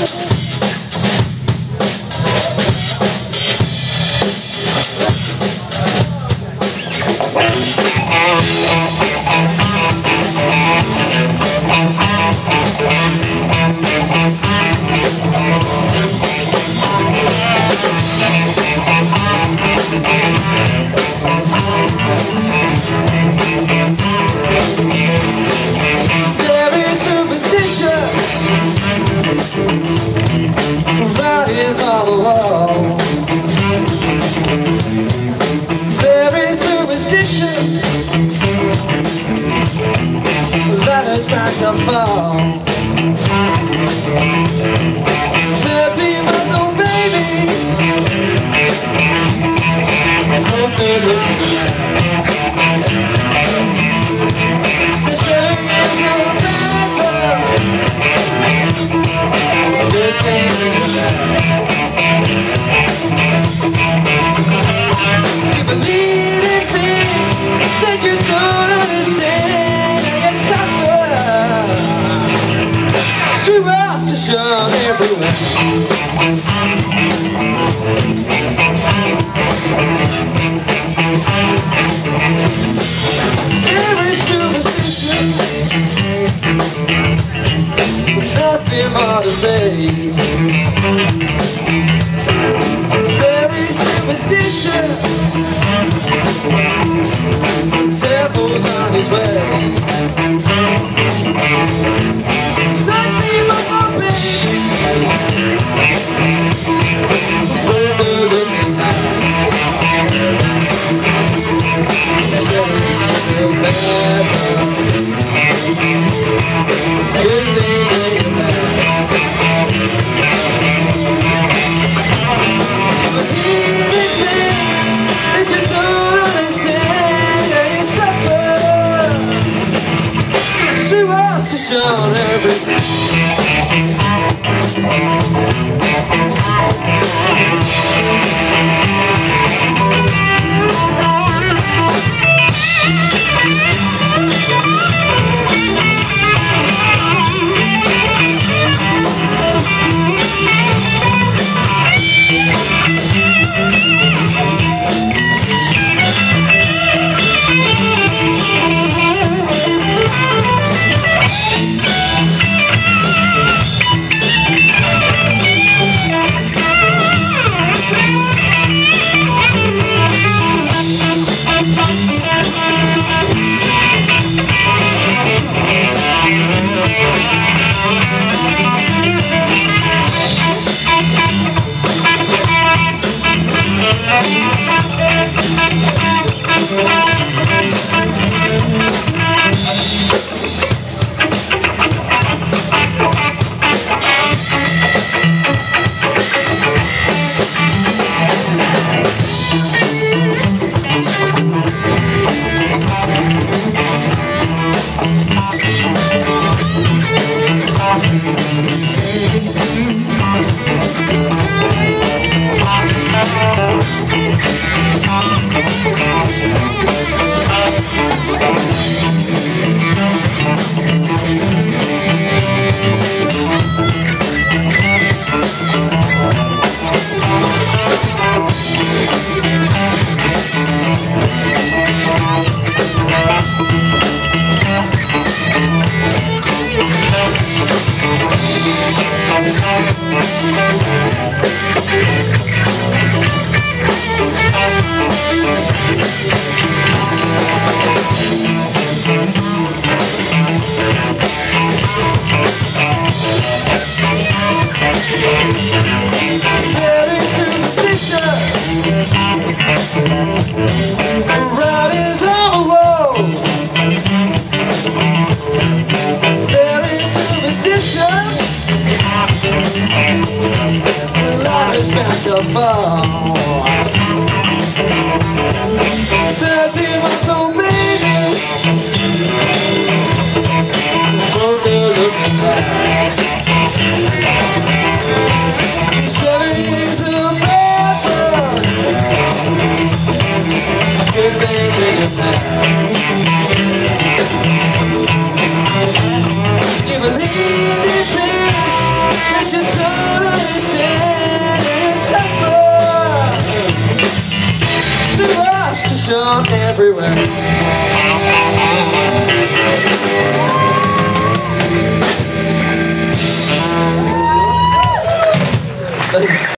Very superstitious, writings on the wall. Very superstitious, ladders back to fall. 13-month-old baby, hope they're looking staring into a bad world. Good things in your life. You believe in things that you don't understand, and it's tougher. Superstition everywhere. Very superstitious, nothing more to say. Very superstitious, the devil's on his way. 13-month-old baby, with the looking eyes. Good things in your life. You believe in things that you don't understand, and you suffer. Superstition everywhere. To fall. 13-month-old baby, from the looking glass. 7 years of bad luck, good things in your past. You believe in things that you you don't understand and suffer. Superstition everywhere.